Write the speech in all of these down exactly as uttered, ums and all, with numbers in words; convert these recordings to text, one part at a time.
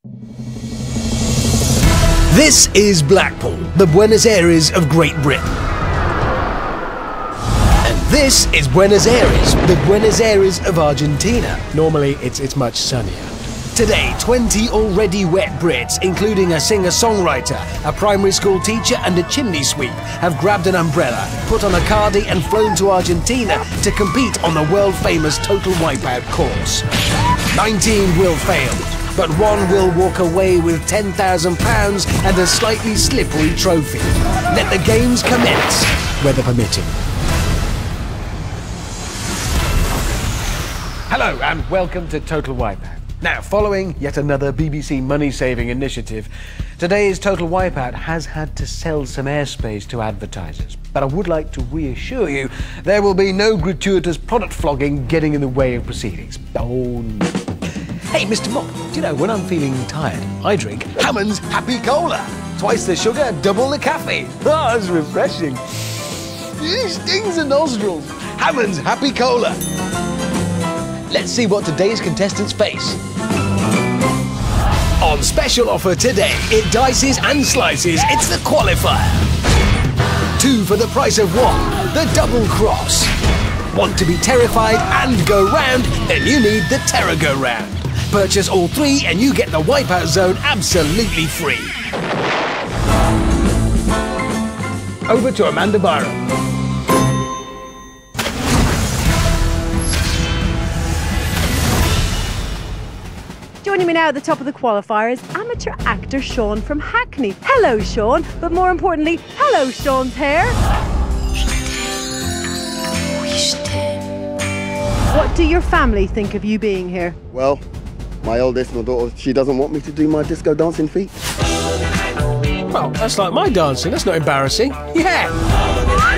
This is Blackpool, the Buenos Aires of Great Britain. And this is Buenos Aires, the Buenos Aires of Argentina. Normally, it's, it's much sunnier. Today, twenty already wet Brits, including a singer-songwriter, a primary school teacher and a chimney sweep, have grabbed an umbrella, put on a cardi and flown to Argentina to compete on the world-famous Total Wipeout course. nineteen will fail, but one will walk away with ten thousand pounds and a slightly slippery trophy. Let the games commence, weather permitting. Hello and welcome to Total Wipeout. Now, following yet another B B C money-saving initiative, today's Total Wipeout has had to sell some airspace to advertisers. But I would like to reassure you, there will be no gratuitous product flogging getting in the way of proceedings. Oh, no. Hey, Mister Mop, do you know, when I'm feeling tired, I drink Hammond's Happy Cola. Twice the sugar, double the caffeine. Oh, it's refreshing. It stings the nostrils. Hammond's Happy Cola. Let's see what today's contestants face. On special offer today, it dices and slices, it's the Qualifier. Two for the price of one, the double cross. Want to be terrified and go round? Then you need the Terror Go Round. Purchase all three and you get the Wipeout Zone absolutely free. Over to Amanda Byron. Joining me now at the top of the qualifier is amateur actor Sean from Hackney. Hello, Sean, but more importantly, hello, Sean's hair. What do your family think of you being here? Well, my oldest, my daughter, she doesn't want me to do my disco dancing feet. Well, that's like my dancing, that's not embarrassing. Yeah!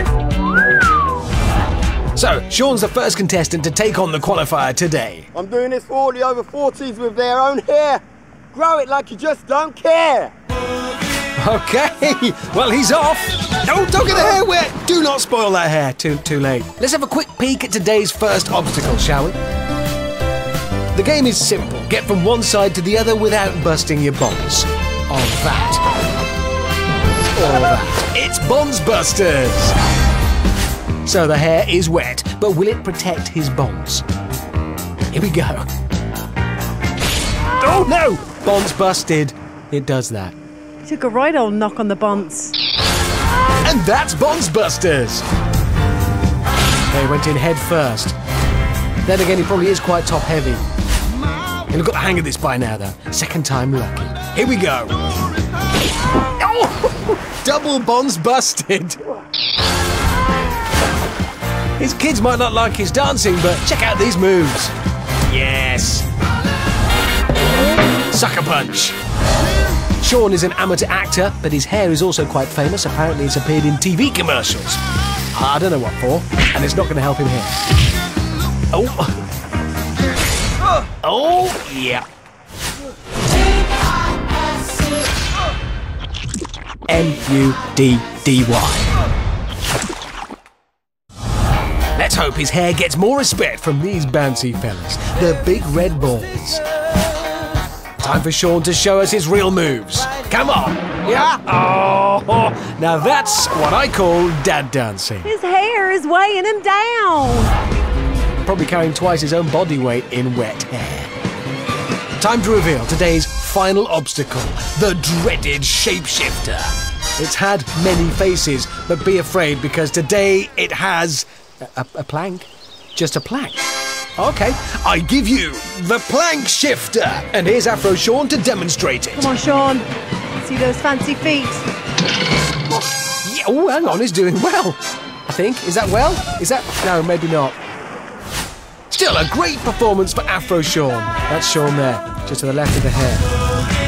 So, Sean's the first contestant to take on the qualifier today. I'm doing this for all the over forties with their own hair. Grow it like you just don't care. Okay, well, he's off. No, don't get the hair wet. Do not spoil that hair. Too, too late. Let's have a quick peek at today's first obstacle, shall we? The game is simple. Get from one side to the other without busting your bonds. On that. Or that. It's Bonds Busters. So the hair is wet, but will it protect his bonds? Here we go. Oh no! Bonds busted. It does that. You took a right old knock on the bonds. And that's Bonds Busters. They went in head first. Then again, he probably is quite top heavy. He'll have got the hang of this by now, though. Second time lucky. Here we go. Oh! Double Bonds busted. His kids might not like his dancing, but check out these moves. Yes. Sucker punch. Sean is an amateur actor, but his hair is also quite famous. Apparently it's appeared in T V commercials. I don't know what for, and it's not going to help him here. Oh. Oh, yeah. M U D D Y. Let's hope his hair gets more respect from these bouncy fellas, the big red balls. Time for Sean to show us his real moves. Come on. Yeah. Oh, now that's what I call dad dancing. His hair is weighing him down. Probably carrying twice his own body weight in wet hair. Time to reveal today's final obstacle, the dreaded shapeshifter. It's had many faces, but be afraid because today it has a, a plank. Just a plank. Okay, I give you the plank shifter. And here's Afro Sean to demonstrate it. Come on, Sean. See those fancy feet. Yeah, oh, hang on, he's doing well. I think. Is that well? Is that... No, maybe not. Still a great performance for Afro Sean. That's Sean there, just to the left of the hair.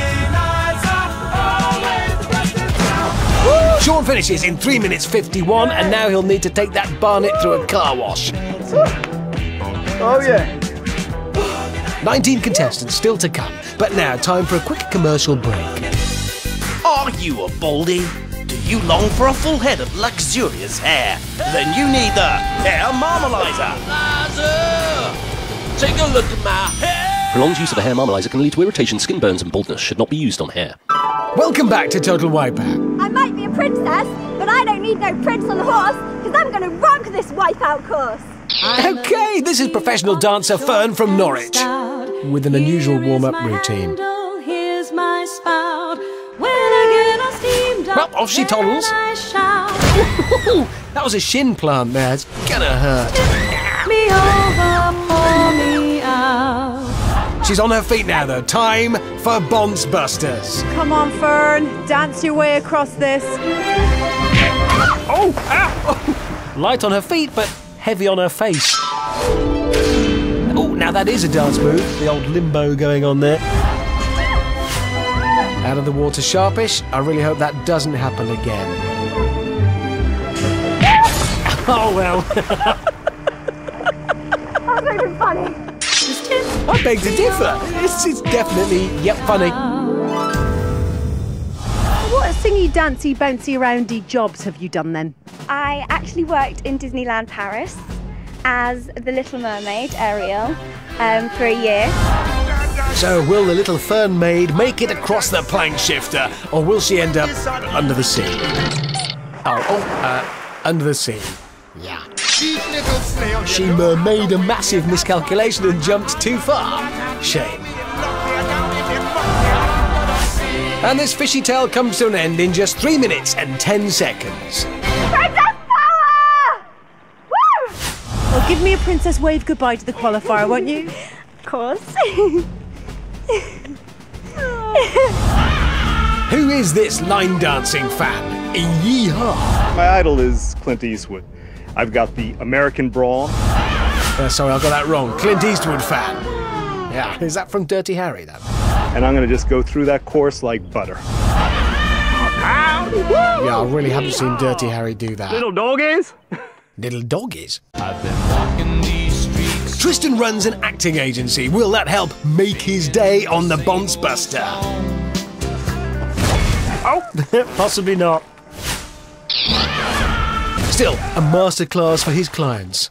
Sean finishes in three minutes fifty-one, and now he'll need to take that barnet through a car wash. Oh, yeah. nineteen contestants still to come, but now time for a quick commercial break. Are you a baldy? Do you long for a full head of luxurious hair? Then you need the Hair Marmalizer. Take a look at my hair. Prolonged use of a hair marmalizer can lead to irritation, skin burns, and baldness. Should not be used on hair. Welcome back to Total Wipeout. I might be a princess, but I don't need no prince on the horse, because I'm going to rock this wipeout course. Okay, this is professional dancer Fern from Norwich with an unusual warm-up routine. Here's my spout. When I get all steamed up, Well, off she toddles. That was a shin plant there. It's gonna hurt. Me over, pour me out. She's on her feet now, though. Time for Bonce Busters. Come on, Fern. Dance your way across this. Oh, ow! Light on her feet, but heavy on her face. Oh, now that is a dance move. The old limbo going on there. Out of the water sharpish. I really hope that doesn't happen again. Oh, well. That's not even funny. I beg to differ. This is definitely, yep, funny. What singy, dancey, bouncy, roundy jobs have you done then? I actually worked in Disneyland Paris as the Little Mermaid, Ariel, um, for a year. So will the little fern maid make it across the plank shifter, or will she end up under the sea? Oh, oh, uh, under the sea. Yeah. She made a massive miscalculation and jumped too far. Shame. And this fishy tale comes to an end in just three minutes and ten seconds. Princess power! Woo! Well, give me a princess wave goodbye to the qualifier, won't you? Of course. Who is this line dancing fan? Yeehaw! My idol is Clint Eastwood. I've got the American brawn. Uh, sorry, I got that wrong. Clint Eastwood fan. Yeah, is that from Dirty Harry, that? And I'm going to just go through that course like butter. Yeah, I really haven't seen Dirty Harry do that. Little doggies? Little doggies? Tristan runs an acting agency. Will that help make his day on the Bonce Buster? Oh, possibly not. Still, a masterclass for his clients.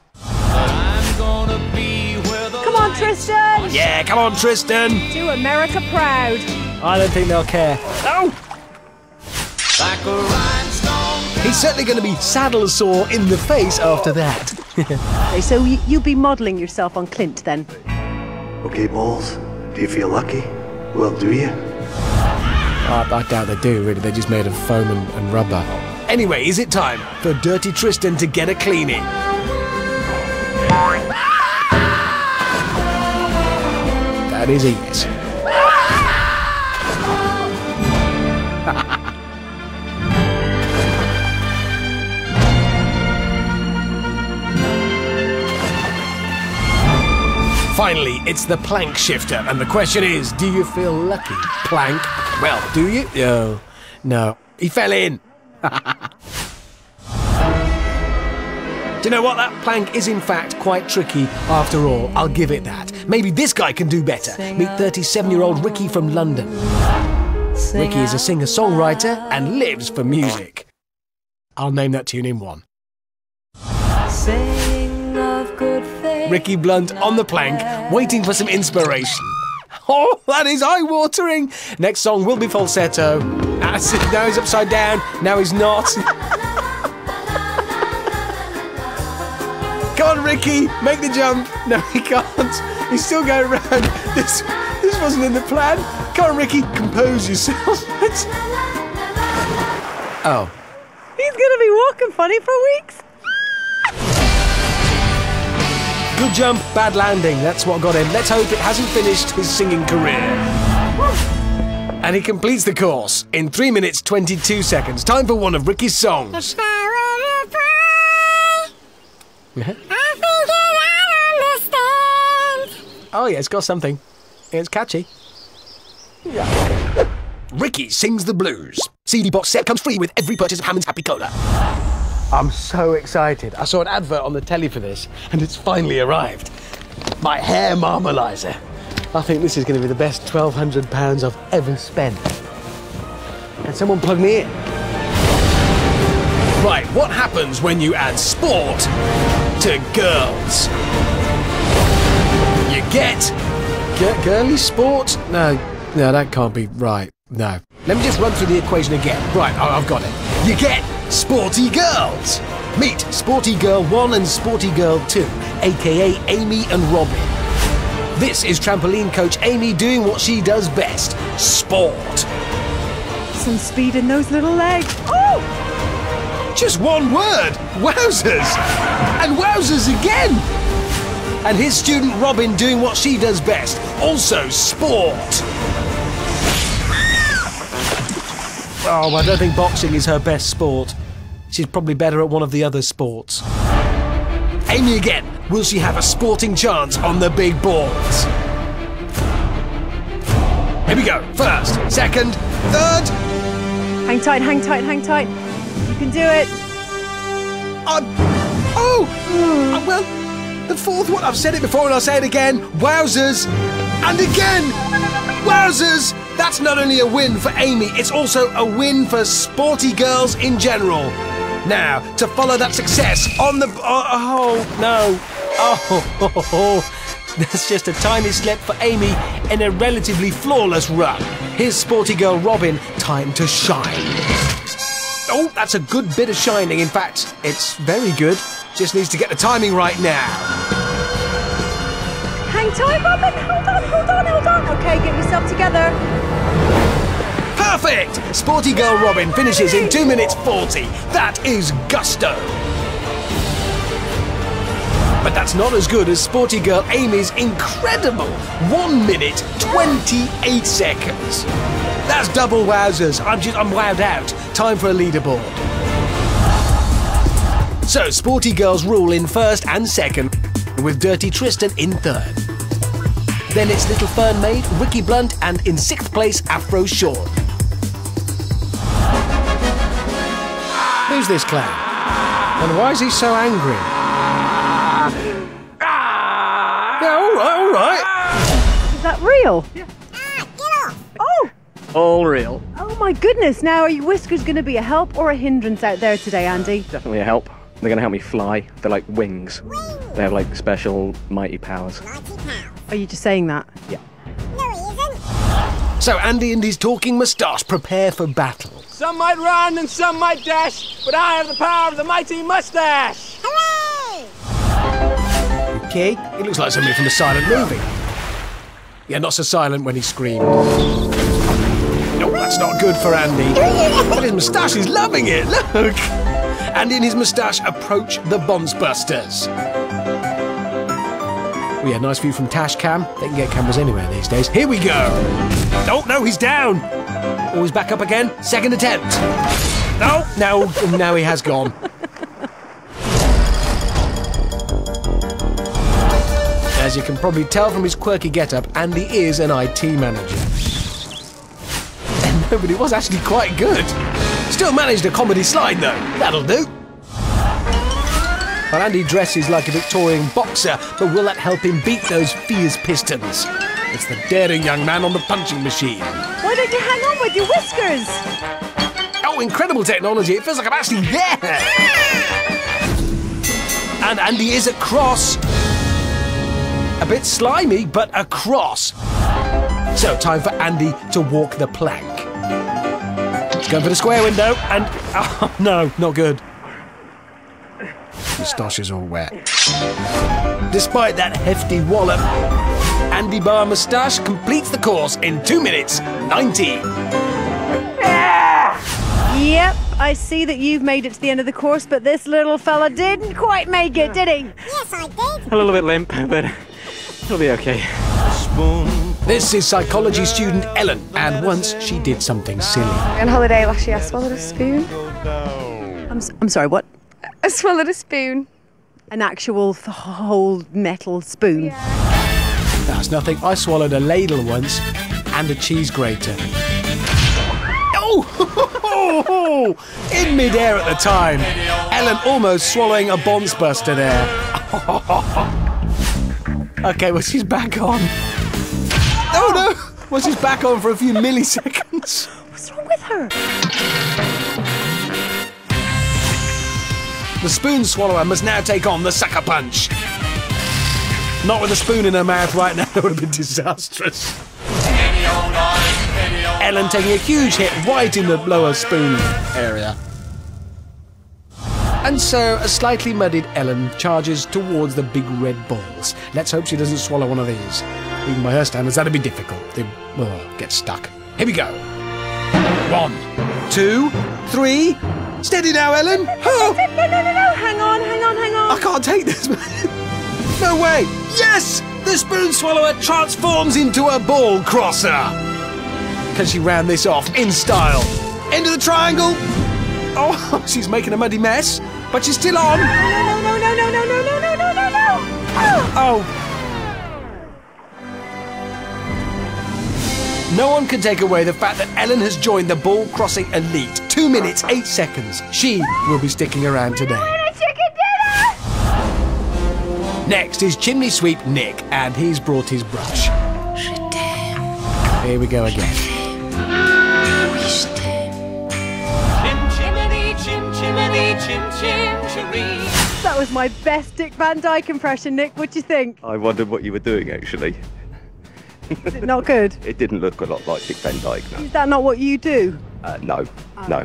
Come on, Tristan. Yeah, come on, Tristan. Do America proud. I don't think they'll care. Oh! He's certainly going to be saddle sore in the face after that. Okay, so you, you'll be modelling yourself on Clint then? Okay, Balls, do you feel lucky? Well, do you? I, I doubt they do, really. They're just made of foam and, and rubber. Anyway, is it time for Dirty Tristan to get a cleaning? That is a yes. Finally, it's the plank shifter, and the question is, do you feel lucky? Plank? Well, do you? Oh, no. He fell in. Do you know what? That plank is in fact quite tricky after all. I'll give it that. Maybe this guy can do better. Meet thirty-seven-year-old Ricky from London. Ricky is a singer-songwriter and lives for music. I'll name that tune in one. Ricky Blunt on the plank, waiting for some inspiration. Oh, that is eye-watering. Next song will be falsetto. Now he's upside down. Now he's not. Come on, Ricky, make the jump. No, he can't. He's still going round. This, this wasn't in the plan. Come on, Ricky, compose yourself. Oh. He's going to be walking funny for weeks. Good jump, bad landing. That's what got him. Let's hope it hasn't finished his singing career. And he completes the course in three minutes, twenty-two seconds. Time for one of Ricky's songs. Oh yeah, it's got something. It's catchy. Ricky sings the blues. C D box set comes free with every purchase of Hammond's Happy Cola. I'm so excited. I saw an advert on the telly for this, and it's finally arrived. My hair marmalizer. I think this is going to be the best twelve hundred pounds I've ever spent. Can someone plug me in? Right, what happens when you add sport to girls? You get G girly sport? No, no, that can't be right. No. Let me just run through the equation again. Right, I I've got it. You get sporty girls. Meet Sporty Girl one and Sporty Girl two, aka Amy and Robin. This is trampoline coach Amy doing what she does best, sport. Some speed in those little legs. Oh! Just one word, wowzers! And wowzers again! And his student Robin doing what she does best, also sport. Oh, I don't think boxing is her best sport. She's probably better at one of the other sports. Amy again. Will she have a sporting chance on the big balls? Here we go. First, second, third. Hang tight, hang tight, hang tight. You can do it. Uh, oh! Uh, well, the fourth one. I've said it before and I'll say it again. Wowzers! And again! Wowzers! That's not only a win for Amy, it's also a win for sporty girls in general. Now, to follow that success on the... Oh, oh no. Oh, oh, oh, oh. That's just a tiny slip for Amy in a relatively flawless run. Here's sporty girl Robin, time to shine. Oh, that's a good bit of shining. In fact, it's very good. Just needs to get the timing right now. Hang tight, Robin. Hold on, hold on, hold on. Okay, get yourself together. Perfect! Sporty girl Robin finishes in two minutes forty. That is gusto. But that's not as good as sporty girl Amy's incredible one minute twenty-eight seconds. That's double wowzers. I'm just I'm wowed out. Time for a leaderboard. So sporty girls rule in first and second, with Dirty Tristan in third. Then it's Little Fern Maid, Ricky Blunt, and in sixth place Afro Sean. Who's this clown? And why is he so angry? Yeah, all right, all right. Is that real? Yeah. Ah, get off! Oh! All real. Oh my goodness! Now, are your whiskers going to be a help or a hindrance out there today, Andy? Definitely a help. They're going to help me fly. They're like wings. Wings. They have like special mighty powers. Mighty powers. Are you just saying that? Yeah. No, he isn't. So Andy and his talking moustache prepare for battle. Some might run and some might dash, but I have the power of the mighty mustache. Hooray! Okay, he looks like somebody from a silent movie. Yeah, not so silent when he screamed. No, that's not good for Andy. But his moustache is loving it, look! Andy and his moustache approach the Bondsbusters. We had a nice view from Tash Cam. They can get cameras anywhere these days. Here we go! Oh, no, he's down! Oh, he's back up again. Second attempt. No, no, now he has gone. As you can probably tell from his quirky get-up, Andy is an I T manager. No, but it was actually quite good. Still managed a comedy slide, though. That'll do. Well, Andy dresses like a Victorian boxer, but will that help him beat those fierce pistons? It's the daring young man on the punching machine. Why don't you hang on with your whiskers? Oh, incredible technology. It feels like I'm actually there. And Andy is across. A bit slimy, but across. So, time for Andy to walk the plank. Going for the square window, and... Oh, no, not good. Moustache is all wet. Despite that hefty wallop, Andy Bar Moustache completes the course in two minutes ninety. Yep, I see that you've made it to the end of the course, but this little fella didn't quite make it, did he? Yes, I did. A little bit limp, but it'll be okay. This is psychology student Ellen, and once she did something silly. On holiday last year, I swallowed a spoon. I'm, s I'm sorry, what? I swallowed a spoon. An actual f whole metal spoon? Yeah. That's nothing. I swallowed a ladle once, and a cheese grater. Oh! In midair at the time. Ellen almost swallowing a Bondsbuster there. Okay, well, she's back on. Oh no! Well, she's back on for a few milliseconds. What's wrong with her? The spoon swallower must now take on the sucker punch. Not with a spoon in her mouth right now, that would have been disastrous. Ellen taking a huge hit right in the lower spoon area. And so, a slightly muddied Ellen charges towards the big red balls. Let's hope she doesn't swallow one of these. Even by her standards, that'd be difficult. They oh, get stuck. Here we go. One, two, three. Steady now, Ellen. Oh. No, no, no, no. Hang on, hang on, hang on. I can't take this. No way. Yes! The spoon swallower transforms into a ball crosser. Can she round this off in style? Into the triangle. Oh, she's making a muddy mess, but she's still on. No, no, no, no, no, no, no, no, no, no, no. Oh. Oh. No one can take away the fact that Ellen has joined the ball crossing elite. Two minutes, eight seconds. She will be sticking around today. Next is chimney sweep Nick, and he's brought his brush. Here we go again. That was my best Dick Van Dyke impression, Nick. What do you think? I wondered what you were doing, actually. Is it not good? It didn't look a lot like Dick Van Dyke, no. Is that not what you do? Uh, no, oh. no.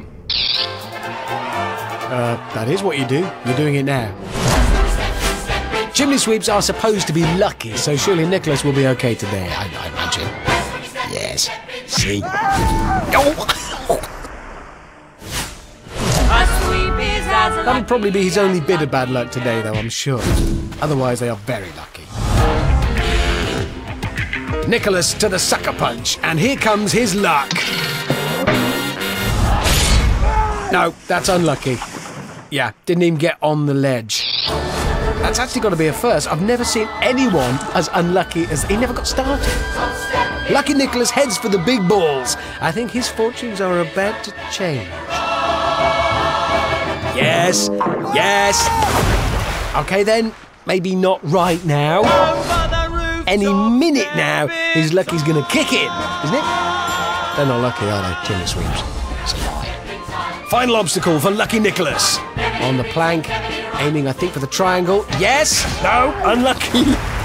Uh, that is what you do. You're doing it now. Chimney sweeps are supposed to be lucky, so surely Nicholas will be okay today, I, I imagine. Yes. See? Oh. That'll probably be his only bit of bad luck today, though, I'm sure. Otherwise, they are very lucky. Nicholas to the sucker punch, and here comes his luck. No, that's unlucky. Yeah, didn't even get on the ledge. That's actually got to be a first. I've never seen anyone as unlucky as... He never got started. Lucky Nicholas heads for the big balls. I think his fortunes are about to change. Yes, yes. Okay then, maybe not right now. Any minute now, his lucky's going to kick in, isn't it? They're not lucky, are they, chimney sweeps? It's a lie. Final obstacle for Lucky Nicholas. On the plank, aiming, I think, for the triangle. Yes! No! Unlucky!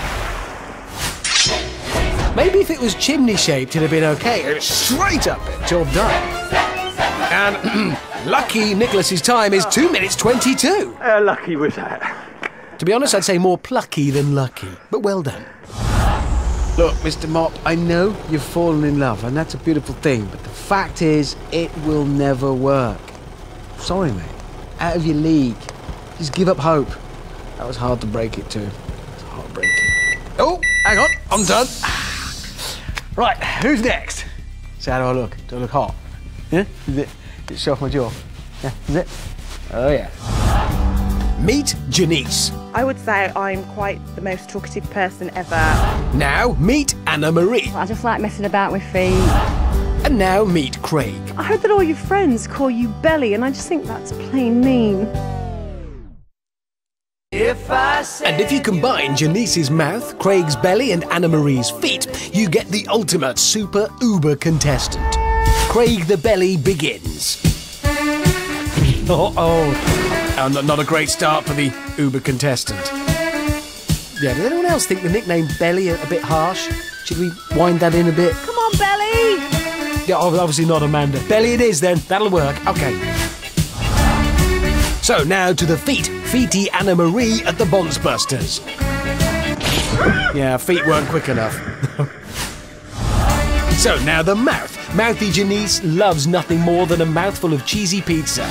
Maybe if it was chimney-shaped, it'd have been okay. Straight up it. Job done. And Lucky Nicholas's time is two minutes twenty-two. How lucky was that? To be honest, I'd say more plucky than lucky, but well done. Look, Mister Mop, I know you've fallen in love, and that's a beautiful thing, but the fact is, it will never work. Sorry, mate. Out of your league. Just give up hope. That was hard to break it to. It's heartbreaking. Oh, hang on. I'm done. Right, who's next? So how do I look? Do I look hot? Yeah? Is it? Did it show off my jaw? Yeah, is it? Oh, yeah. Meet Janice. I would say I'm quite the most talkative person ever. Now meet Anna Marie. I just like messing about with feet. And now meet Craig. I heard that all your friends call you Belly, and I just think that's plain mean. If I say and if you combine Janice's mouth, Craig's belly, and Anna Marie's feet, you get the ultimate super uber contestant. Craig the Belly begins. Uh oh. Oh, not, not a great start for the uber contestant. Yeah, did anyone else think the nickname Belly a, a bit harsh? Should we wind that in a bit? Come on, Belly! Yeah, obviously not Amanda. Belly it is then. That'll work. Okay. So now to the feet. Feety Anna Marie at the Bondsbusters. Yeah, feet weren't quick enough. So now the mouth. Mouthy Janice loves nothing more than a mouthful of cheesy pizza.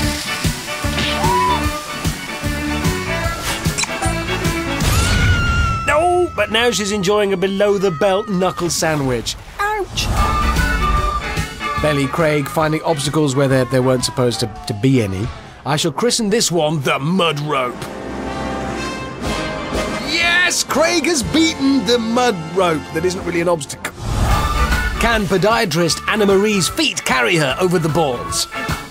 No, but now she's enjoying a below-the-belt knuckle sandwich. Ouch! Belly Craig finding obstacles where there, there weren't supposed to, to be any. I shall christen this one the mud rope. Yes! Craig has beaten the mud rope that isn't really an obstacle. Can podiatrist Anna Marie's feet carry her over the balls?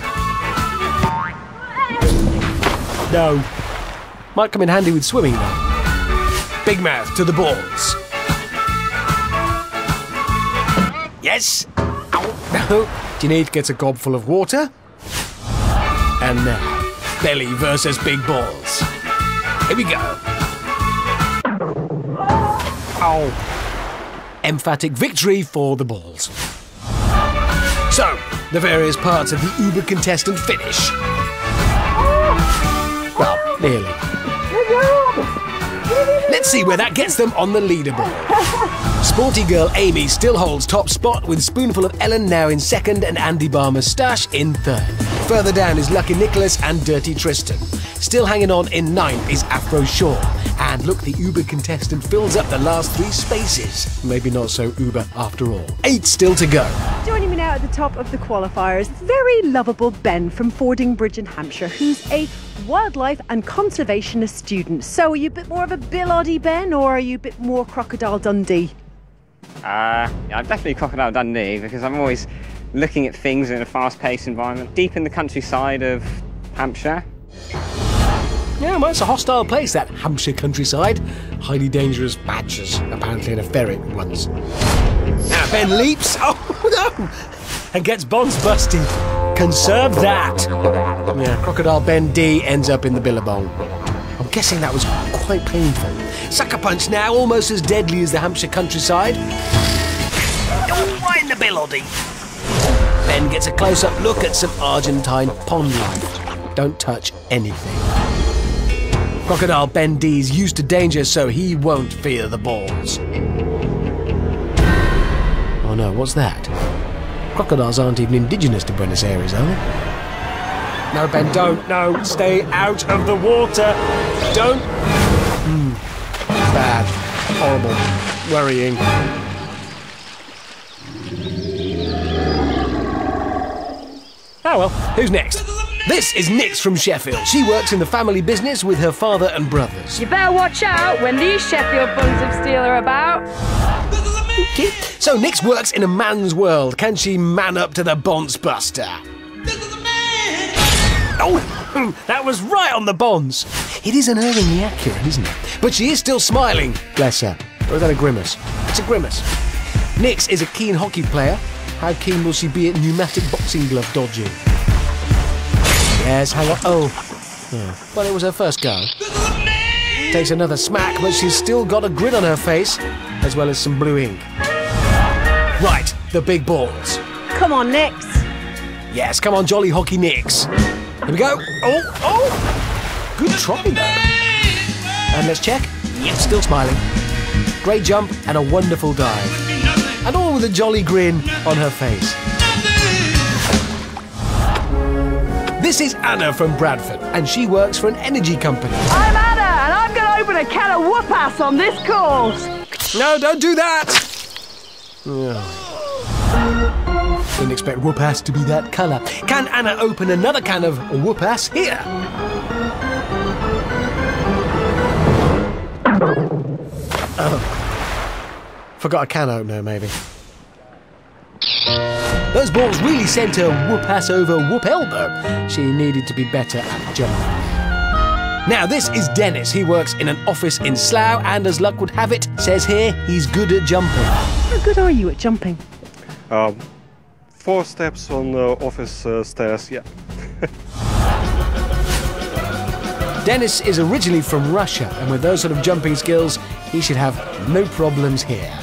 No. Might come in handy with swimming though. Big mouth to the balls. Yes! No. Janice gets a gobful of water. And now, Belly versus Big Balls. Here we go. Oh. Emphatic victory for the balls. So, the various parts of the Uber contestant finish. Well, nearly. Let's see where that gets them on the leaderboard. Sporty girl Amy still holds top spot with Spoonful of Ellen now in second and Andy Bar Moustache in third. Further down is Lucky Nicholas and Dirty Tristan. Still hanging on in ninth is Afro Shaw. And look, the Uber contestant fills up the last three spaces. Maybe not so Uber after all. Eight still to go. Joining me now at the top of the qualifiers, very lovable Ben from Fordingbridge in Hampshire, who's a wildlife and conservationist student. So are you a bit more of a Bill Oddie, Ben, or are you a bit more Crocodile Dundee? Uh, yeah, I'm definitely Crocodile Dundee because I'm always looking at things in a fast-paced environment. Deep in the countryside of Hampshire. Yeah, well, it's a hostile place, that Hampshire countryside. Highly dangerous badgers, apparently, and a ferret runs. Now Ben leaps, oh no, and gets bonds busted. Conserve that. Yeah, Crocodile Ben D ends up in the billabong. I'm guessing that was quite painful. Sucker punch now, almost as deadly as the Hampshire countryside. Oh, why in the bill, Oddie? Ben gets a close-up look at some Argentine pond life. Don't touch anything. Crocodile Ben D's used to danger, so he won't fear the balls. Oh no, what's that? Crocodiles aren't even indigenous to Buenos Aires, are they? No, Ben, don't. No, stay out of the water. Don't. Mm. Bad. Horrible. Worrying. Oh well, who's next? This is Nix from Sheffield. She works in the family business with her father and brothers. You better watch out when these Sheffield buns of steel are about. Okay. So Nix works in a man's world. Can she man up to the bonds buster? Oh, that was right on the bonds. It is unerringly accurate, isn't it? But she is still smiling. Bless her. Or is that a grimace? It's a grimace. Nix is a keen hockey player. How keen will she be at pneumatic boxing glove dodging? Yes, hang on. Oh. Yeah. Well, it was her first go. Takes another smack, but she's still got a grin on her face, as well as some blue ink. Right, the big balls. Come on, Nix. Yes, come on, jolly hockey Nix. Here we go. Oh, oh! Good try, though. And let's check. Yep, still smiling. Great jump and a wonderful dive. And all with a jolly grin on her face. This is Anna from Bradford, and she works for an energy company. I'm Anna, and I'm going to open a can of whoop-ass on this course. No, don't do that! Oh. Didn't expect whoop-ass to be that colour. Can Anna open another can of whoop-ass here? Oh. Forgot a can opener, maybe. Those balls really sent her whoop-ass over whoop-elbow. She needed to be better at jumping. Now, this is Dennis. He works in an office in Slough, and as luck would have it, says here, he's good at jumping. How good are you at jumping? Um, four steps on uh, office uh, stairs, yeah. Dennis is originally from Russia, and with those sort of jumping skills, he should have no problems here.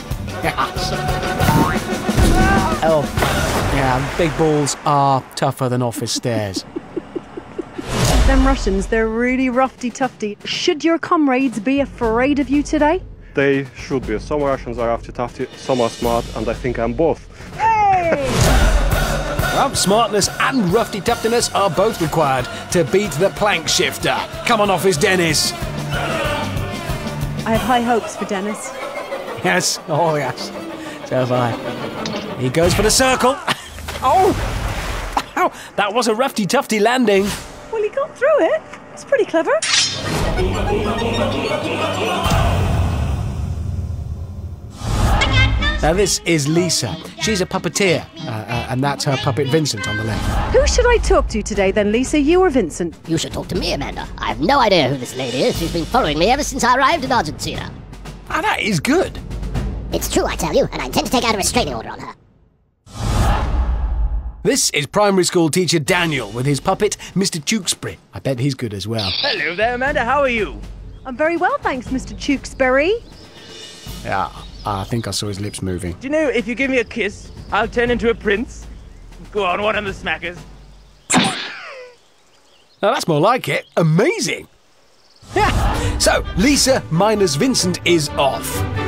Oh, yeah, big balls are tougher than office stairs. Them Russians, they're really roughy-tufty. Should your comrades be afraid of you today? They should be. Some Russians are roughy-tufty, some are smart, and I think I'm both. Hey! Well, smartness and roughy-tuftiness are both required to beat the plank shifter. Come on, Office Dennis. I have high hopes for Dennis. Yes, oh yes, so have I. He goes for the circle. Oh! Ow, that was a roughy-tufty landing. Well, he got through it. It's pretty clever. Now this is Lisa. She's a puppeteer, uh, uh, and that's her puppet Vincent on the left. Who should I talk to today then, Lisa? You or Vincent? You should talk to me, Amanda. I have no idea who this lady is. She's been following me ever since I arrived in Argentina. Ah, that is good. It's true, I tell you, and I intend to take out a restraining order on her. This is primary school teacher Daniel with his puppet, Mister Tewkesbury. I bet he's good as well. Hello there, Amanda. How are you? I'm very well, thanks, Mister Tewkesbury. Yeah, I think I saw his lips moving. Do you know, if you give me a kiss, I'll turn into a prince? Go on, one of the smackers. Now that's more like it. Amazing. Yeah. So, Lisa minus Vincent is off.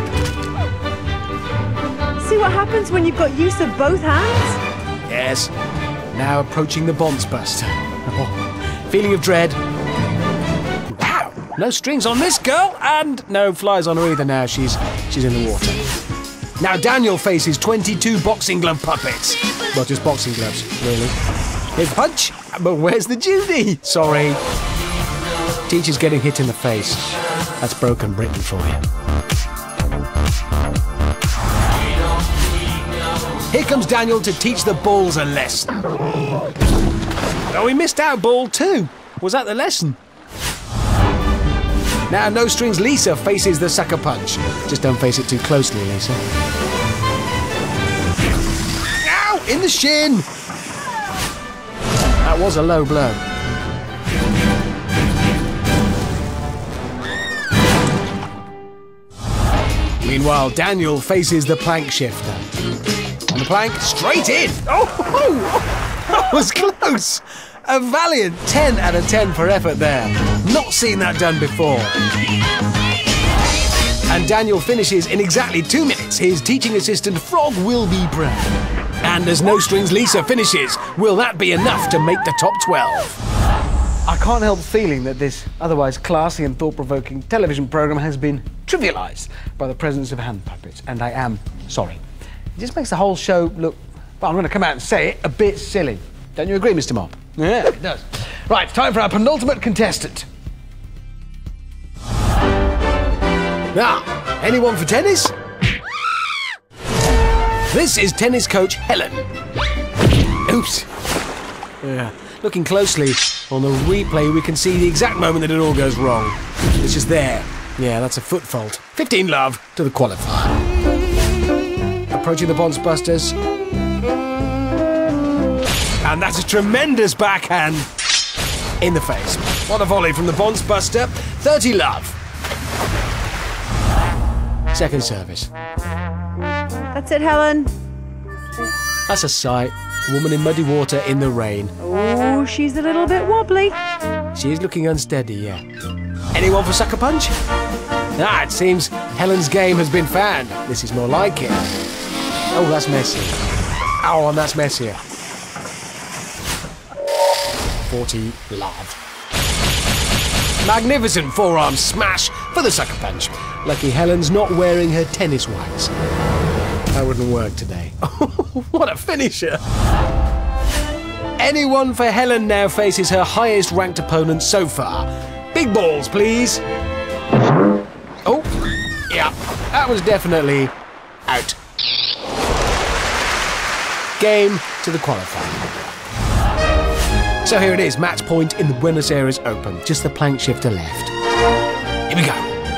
See what happens when you've got use of both hands? Yes. Now approaching the bonds buster. Oh, feeling of dread. Wow. No strings on this girl, and no flies on her either now. She's she's in the water. Now Daniel faces twenty-two boxing glove puppets. Well, just boxing gloves, really. Here's punch, but where's the Judy? Sorry. Teacher's getting hit in the face. That's broken Britain for you. Here comes Daniel to teach the balls a lesson. Oh, we missed out ball two. Was that the lesson? Now, no strings Lisa faces the sucker punch. Just don't face it too closely, Lisa. Ow! In the shin! That was a low blow. Meanwhile, Daniel faces the plank shifter. On the plank, straight in! Oh, oh, that was close! A valiant ten out of ten for effort there. Not seen that done before. And Daniel finishes in exactly two minutes. His teaching assistant, Frog, will be proud. And as no strings Lisa finishes, will that be enough to make the top twelve? I can't help feeling that this otherwise classy and thought-provoking television programme has been trivialised by the presence of hand puppets, and I am sorry. It just makes the whole show look, well, I'm going to come out and say it, a bit silly. Don't you agree, Mister Mop? Yeah, it does. Right, time for our penultimate contestant. Now, anyone for tennis? This is tennis coach Helen. Oops. Yeah. Looking closely on the replay, we can see the exact moment that it all goes wrong. It's just there. Yeah, that's a foot fault. fifteen love to the qualifier. Approaching the bonds busters. And that's a tremendous backhand in the face. What a volley from the bonds buster. thirty love. Second service. That's it, Helen. That's a sight. A woman in muddy water in the rain. Oh, she's a little bit wobbly. She is looking unsteady, yeah. Anyone for sucker punch? Ah, it seems Helen's game has been found. This is more like it. Oh, that's messy. Oh, and that's messier. forty love. Magnificent forearm smash for the sucker punch. Lucky Helen's not wearing her tennis wax. That wouldn't work today. What a finisher! Anyone for Helen now faces her highest ranked opponent so far. Big balls, please. Oh, yeah, that was definitely out. Game to the qualifier. So here it is, match point in the Buenos Aires Open. Just the plank shifter left. Here we go.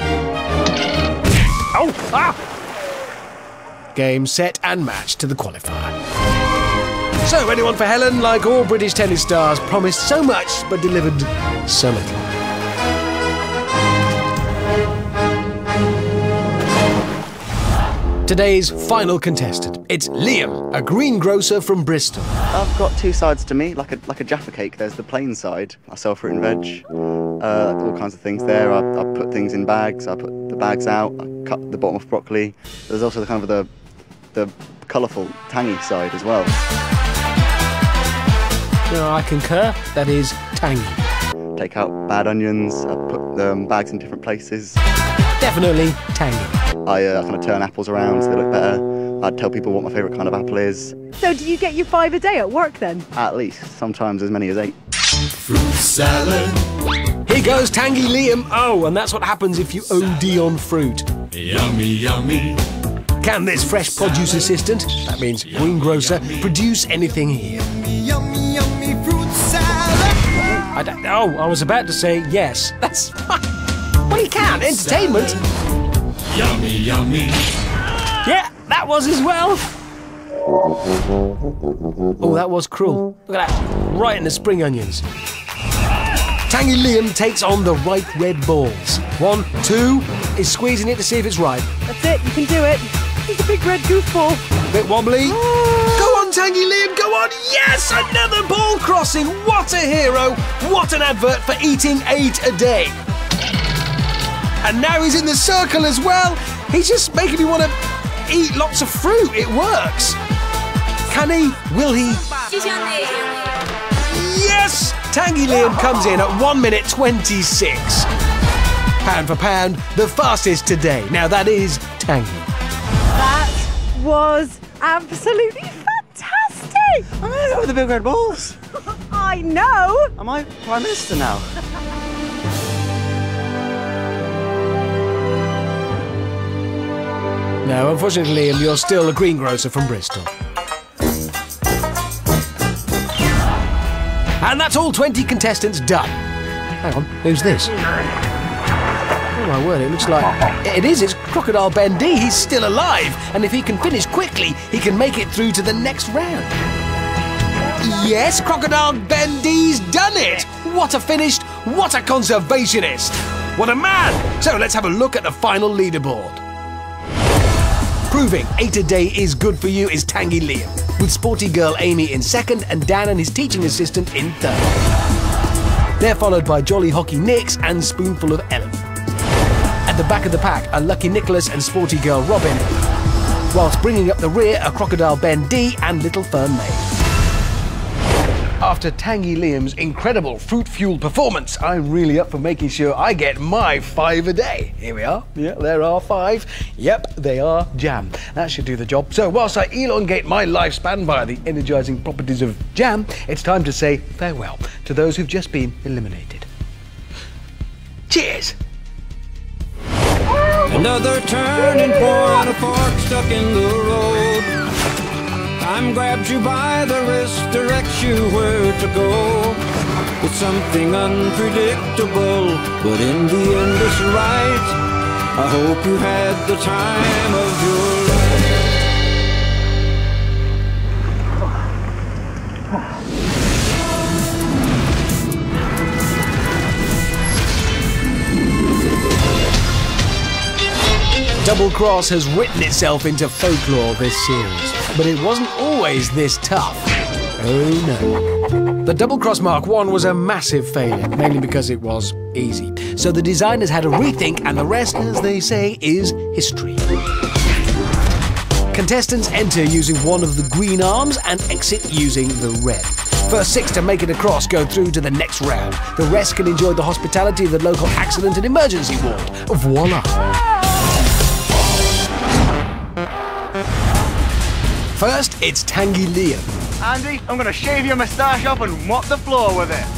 Oh, ah! Game, set and match to the qualifier. So, anyone for Helen, like all British tennis stars, promised so much but delivered so little. Today's final contestant. It's Liam, a greengrocer from Bristol. I've got two sides to me, like a like a Jaffa cake. There's the plain side. I sell fruit and veg, uh, all kinds of things there. I, I put things in bags. I put the bags out. I cut the bottom off broccoli. There's also the kind of the the colourful, tangy side as well. You know, I concur. That is tangy. Take out bad onions. I put the um, bags in different places. Definitely tangy. I uh, kind of turn apples around so they look better. I'd tell people what my favourite kind of apple is. So do you get your five a day at work then? At least, sometimes as many as eight. Fruit salad. Here goes tangy Liam. Oh, and that's what happens if you O D on fruit. Yummy, yummy. Can this fresh produce assistant, that means greengrocer, produce anything here? Yummy, yummy fruit salad. I don't, oh, I was about to say yes. That's well, he can. Entertainment. Yummy, yummy. Yeah, that was as well. Oh, that was cruel. Look at that. Right in the spring onions. Tangy Liam takes on the ripe red balls. One, two. is squeezing it to see if it's right. That's it, you can do it. He's a big red goofball. Bit wobbly. Go on, Tangy Liam, go on. Yes, another ball crossing. What a hero. What an advert for eating eight a day. And now he's in the circle as well. He's just making me want to eat lots of fruit. It works. Can he? Will he? Yes! Tangy Liam comes in at one minute twenty-six. Pound for pound, the fastest today. Now that is Tangy. That was absolutely fantastic. I'm going to go with the big red balls. I know. Am I Prime Minister now? No, unfortunately, Liam, you're still a greengrocer from Bristol. And that's all twenty contestants done. Hang on, who's this? Oh my word, it looks like... It is, it's Crocodile Ben D. He's still alive. And if he can finish quickly, he can make it through to the next round. Yes, Crocodile Ben D's done it! What a finished, what a conservationist! What a man! So let's have a look at the final leaderboard. Proving eight a day is good for you is Tangy Liam, with sporty girl Amy in second and Dan and his teaching assistant in third. They're followed by Jolly Hockey Nix and Spoonful of Ellen. At the back of the pack are Lucky Nicholas and sporty girl Robin, whilst bringing up the rear are Crocodile Ben D and Little Fern May. After Tangy Liam's incredible fruit-fueled performance, I'm really up for making sure I get my five a day. Here we are. Yeah, there are five. Yep, they are jam. That should do the job. So whilst I elongate my lifespan via the energising properties of jam, it's time to say farewell to those who've just been eliminated. Cheers! Another turning point, a fork stuck in the road. Time grabs you by the wrist, directs you where to go. It's something unpredictable, but in the end it's right. I hope you had the time of your Double Cross has written itself into folklore this series, but it wasn't always this tough. Oh no. The Double Cross Mark one was a massive failure, mainly because it was easy. So the designers had a rethink, and the rest, as they say, is history. Contestants enter using one of the green arms and exit using the red. First six to make it across go through to the next round. The rest can enjoy the hospitality of the local accident and emergency ward. Voila! First, it's Tangy Liam. Andy, I'm going to shave your moustache up and mop the floor with it.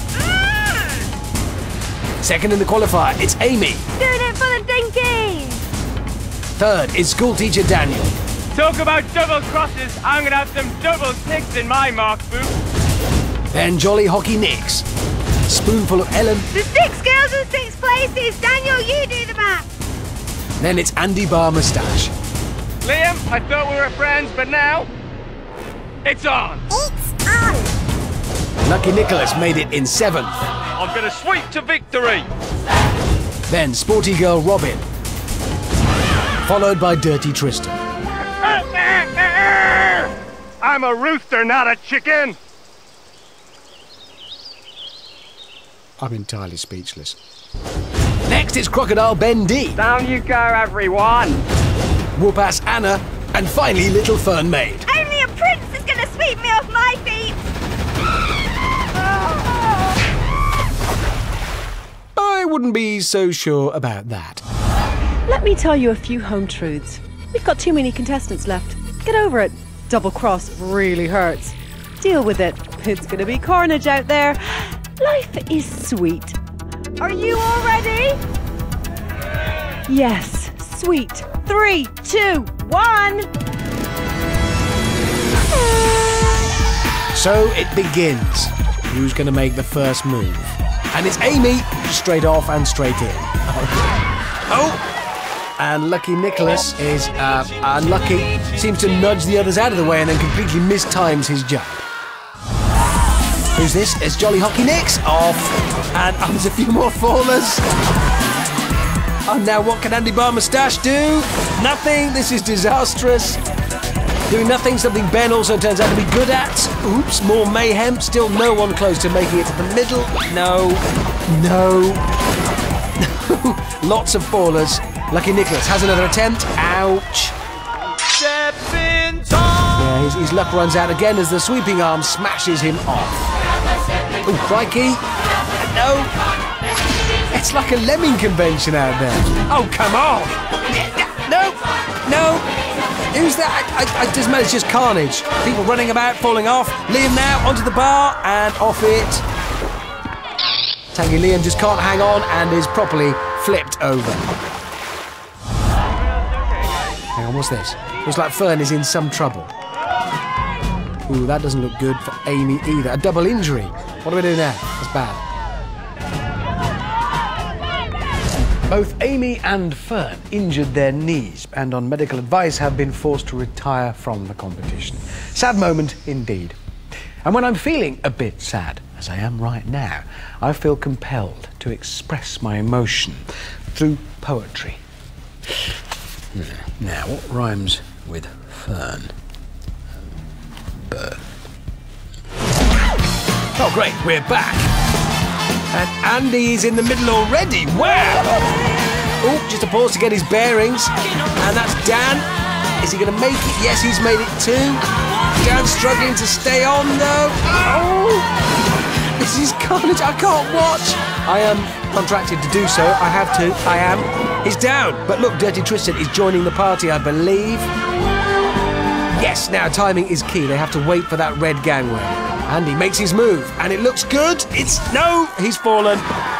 Second in the qualifier, it's Amy. Doing it for the dinky! Third is schoolteacher Daniel. Talk about double crosses, I'm going to have some double ticks in my mark book. Then Jolly Hockey Nix. Spoonful of Ellen. The six girls in six places. Daniel, you do the math. Then it's Andy Bar Moustache. Liam, I thought we were friends, but now it's on. It's on. Lucky Nicholas made it in seventh. I'm going to sweep to victory. Then Sporty Girl Robin. Followed by Dirty Tristan. I'm a rooster, not a chicken. I'm entirely speechless. Next is Crocodile Ben D. Down you go, everyone. Whoop-ass Anna, and finally Little Fern Maid. Only a prince is going to sweep me off my feet. I wouldn't be so sure about that. Let me tell you a few home truths. We've got too many contestants left. Get over it. Double cross really hurts. Deal with it. It's going to be carnage out there. Life is sweet. Are you all ready? Yes, sweet. Three, two, one. So it begins. Who's going to make the first move? And it's Amy, straight off and straight in. Oh! And Lucky Nicholas is uh, unlucky. Seems to nudge the others out of the way and then completely mistimes his jump. Who's this? It's Jolly Hockey Nix. Off. And oh, there's a few more fallers. Oh, now what can Andy Bar Moustache do? Nothing. This is disastrous. Doing nothing, something Ben also turns out to be good at. Oops, more mayhem. Still no one close to making it to the middle. No. No. Lots of fallers. Lucky Nicholas has another attempt. Ouch. Yeah, his, his luck runs out again as the sweeping arm smashes him off. Oh, crikey. No. It's like a lemming convention out there. Oh, come on. No. No. Who's that? I, I, I just managed just carnage. People running about, falling off. Liam now onto the bar and off it. Tangy Liam just can't hang on and is properly flipped over. Hang on, what's this? Looks like Fern is in some trouble. Ooh, that doesn't look good for Amy either. A double injury. What do we do now? That's bad. Both Amy and Fern injured their knees and on medical advice have been forced to retire from the competition. Sad moment indeed. And when I'm feeling a bit sad, as I am right now, I feel compelled to express my emotion through poetry. Now, what rhymes with Fern? Bird. Oh, great, we're back. And Andy is in the middle already. Wow! Oh, just a pause to get his bearings. And that's Dan. Is he going to make it? Yes, he's made it too. Dan's struggling to stay on, though. Oh! This is carnage. I can't watch. I am contracted to do so. I have to. I am. He's down. But look, Dirty Tristan is joining the party, I believe. Yes, now timing is key. They have to wait for that red gangway. Andy makes his move, and it looks good. It's... no, he's fallen.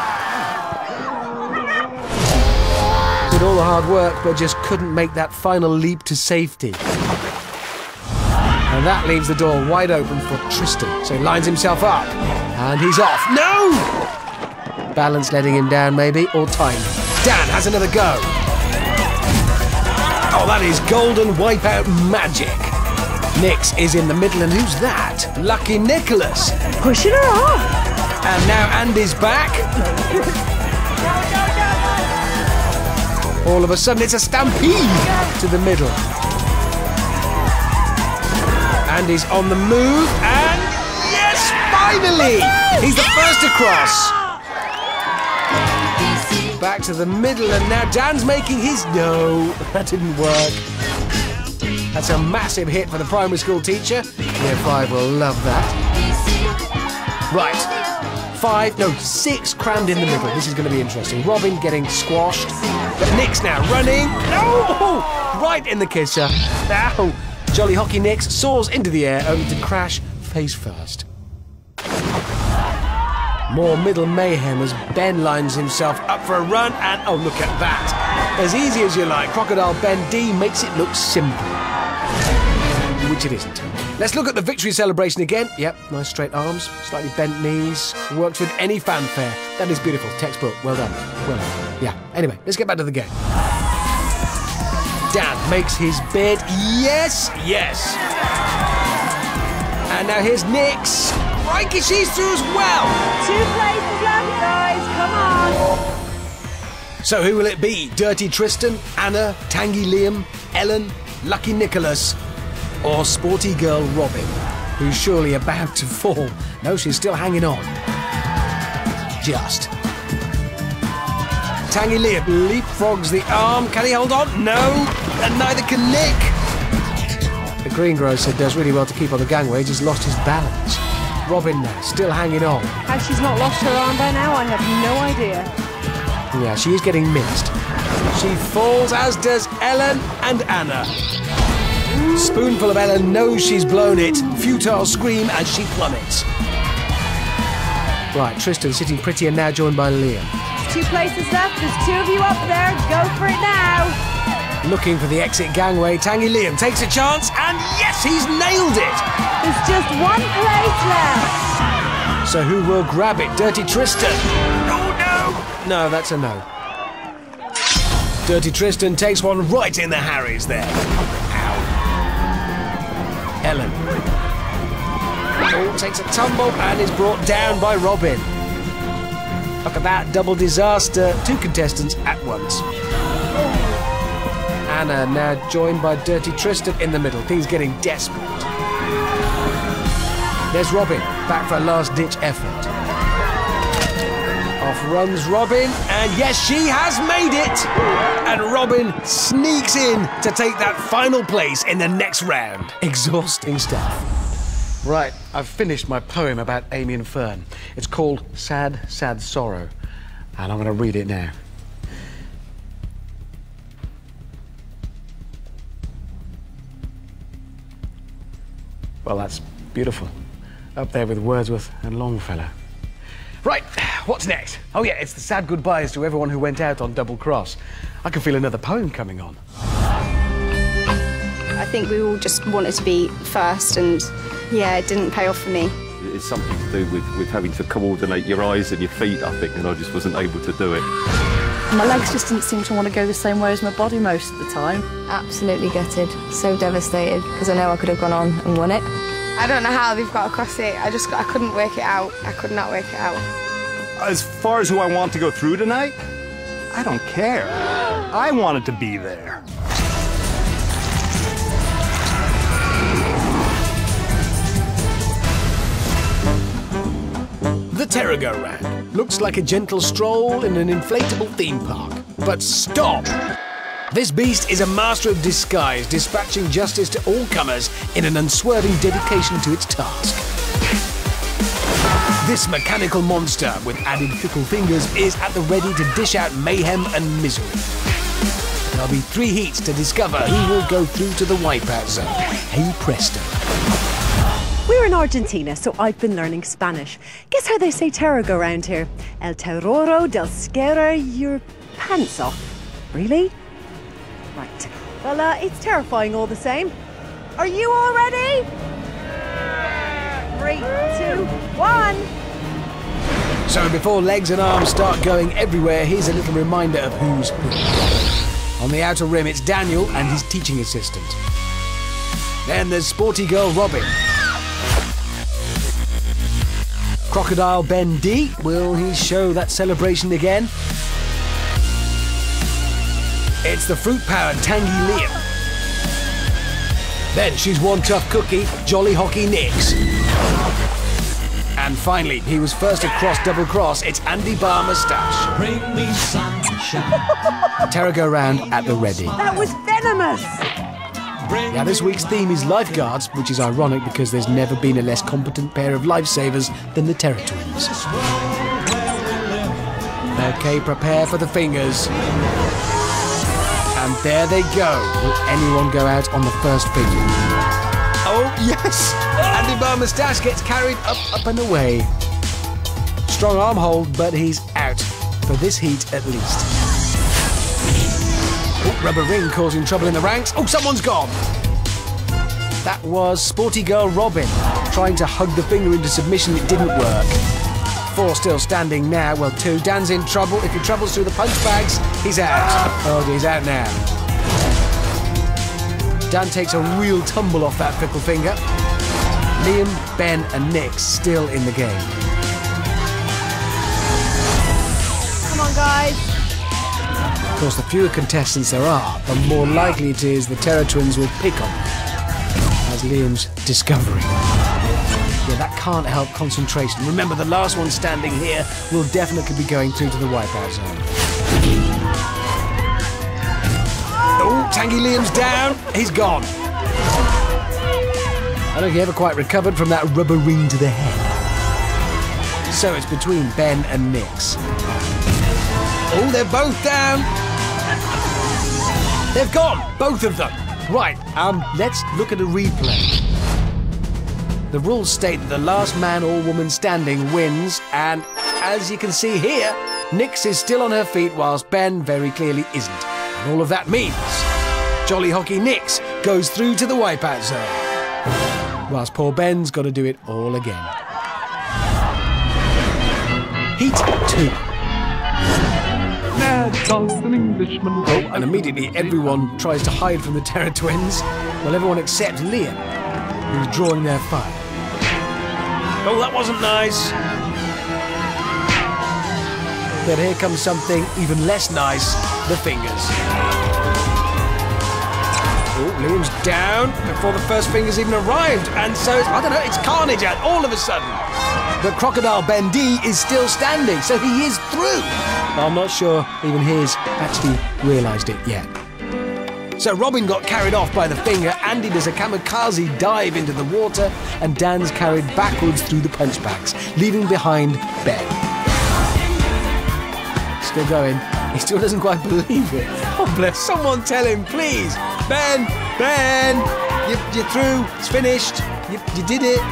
Did all the hard work, but just couldn't make that final leap to safety. And that leaves the door wide open for Tristan. So he lines himself up, and he's off. No! Balance letting him down, maybe, or timing. Dan has another go. Oh, that is golden wipeout magic. Nix is in the middle, and who's that? Lucky Nicholas. Pushing her off. And now Andy's back. All of a sudden, it's a stampede to the middle. Andy's on the move, and yes, finally! He's the first across. Back to the middle, and now Dan's making his... no, that didn't work. That's a massive hit for the primary school teacher. Year five will love that. Right. Five, no, six crammed in the middle. This is going to be interesting. Robin getting squashed. But Nick's now running. No! Right in the kisser. Ow! Jolly Hockey Nix soars into the air, only to crash face first. More middle mayhem as Ben lines himself up for a run, and oh, look at that. As easy as you like, Crocodile Ben D makes it look simple. Which it isn't. Let's look at the victory celebration again. Yep, nice straight arms, slightly bent knees. Works with any fanfare. That is beautiful. Textbook. Well done. Well done. Yeah. Anyway, let's get back to the game. Dan makes his bid. Yes, yes. And now here's Nix. Crikey, she's through as well. Two places left, guys. Come on. So who will it be? Dirty Tristan, Anna, Tangy Liam, Ellen, Lucky Nicholas, or sporty girl Robin, who's surely about to fall? No, she's still hanging on. Just. Tangy Liam leapfrogs the arm. Can he hold on? No, and neither can Nick. The greengrocer does really well to keep on the gangway, just lost his balance. Robin now, still hanging on. How she's not lost her arm by now, I have no idea. Yeah, she is getting missed. She falls, as does Ellen and Anna. Spoonful of Ellen knows she's blown it. Futile scream as she plummets. Right, Tristan sitting pretty and now joined by Liam. Two places left, there's two of you up there. Go for it now. Looking for the exit gangway, Tangy Liam takes a chance, and yes, he's nailed it! There's just one place left. So who will grab it? Dirty Tristan. Oh no! No, that's a no. Dirty Tristan takes one right in the Harrys there. Ow. Ellen. Oh, takes a tumble and is brought down by Robin. Look at that, double disaster. Two contestants at once. Anna now joined by Dirty Tristan in the middle. Things getting desperate. There's Robin, back for a last-ditch effort. Off runs Robin, and yes, she has made it! And Robin sneaks in to take that final place in the next round. Exhausting stuff. Right, I've finished my poem about Amy and Fern. It's called Sad, Sad Sorrow, and I'm going to read it now. Well, that's beautiful. Up there with Wordsworth and Longfellow. Right, what's next? Oh yeah, it's the sad goodbyes to everyone who went out on Double Cross. I can feel another poem coming on. I think we all just wanted to be first, and yeah, it didn't pay off for me. It's something to do with, with having to coordinate your eyes and your feet, I think, and I just wasn't able to do it. My legs just didn't seem to want to go the same way as my body most of the time. Absolutely gutted, so devastated, because I know I could have gone on and won it. I don't know how they've got across it. I just I couldn't work it out. I could not work it out. As far as who I want to go through tonight, I don't care. I wanted to be there. The Terrago-Round looks like a gentle stroll in an inflatable theme park. But stop! This beast is a master of disguise, dispatching justice to all comers in an unswerving dedication to its task. This mechanical monster, with added fickle fingers, is at the ready to dish out mayhem and misery. There'll be three heats to discover who will go through to the Wipeout Zone. Hey presto. We're in Argentina, so I've been learning Spanish. Guess how they say Terrago around here? El terroro del scarer your pants off. Really? Right. Well, uh, it's terrifying all the same. Are you all ready? Three, two, one. So before legs and arms start going everywhere, here's a little reminder of who's who. On the outer rim, it's Daniel and his teaching assistant. Then there's sporty girl Robin. Crocodile Ben D. Will he show that celebration again? It's the fruit-powered tangy Liam. Then she's one tough cookie, Jolly Hockey Nix. And finally, he was first across Double Cross, it's Andy Bar Moustache. Bring me sunshine. Terrago-Round at the ready. That was venomous! Now, this week's theme is lifeguards, which is ironic because there's never been a less competent pair of lifesavers than the Terra Twins. Okay, prepare for the fingers. And there they go. Will anyone go out on the first finger? Oh, yes! Andy Bar Moustache gets carried up, up and away. Strong arm hold, but he's out. For this heat, at least. Oh, rubber ring causing trouble in the ranks. Oh, someone's gone! That was sporty girl Robin, trying to hug the finger into submission. It didn't work. Four still standing now. Well, two. Dan's in trouble. If he travels through the punch bags, he's out. Oh, he's out now. Dan takes a real tumble off that fickle finger. Liam, Ben and Nick still in the game. Come on, guys. Of course, the fewer contestants there are, the more likely it is the Terra Twins will pick on them, as Liam's discovering. Yeah, that can't help concentration. Remember, the last one standing here will definitely be going through to the Wipeout Zone. Oh, Tangy Liam's down. He's gone. I don't think he ever quite recovered from that rubber ring to the head. So it's between Ben and Nix. Oh, they're both down. They've gone, both of them. Right, um, let's look at a replay. The rules state that the last man or woman standing wins, and as you can see here, Nix is still on her feet whilst Ben very clearly isn't. And all of that means Jolly Hockey Nix goes through to the Wipeout Zone, whilst poor Ben's got to do it all again. Heat two. Oh, and immediately everyone tries to hide from the Terra Twins. Well, everyone except Liam, who's drawing their fire. Oh, that wasn't nice. But here comes something even less nice, the fingers. Oh, Liam's down before the first fingers even arrived. And so, it's, I don't know, it's carnage out all of a sudden. But Crocodile Ben D is still standing, so he is through. I'm not sure even he's actually realised it yet. So Robin got carried off by the finger, Andy does a kamikaze dive into the water, and Dan's carried backwards through the punch bags, leaving behind Ben. Still going. He still doesn't quite believe it. Oh, bless. Someone tell him, please. Ben, Ben, you, you're through. It's finished. You, you did it.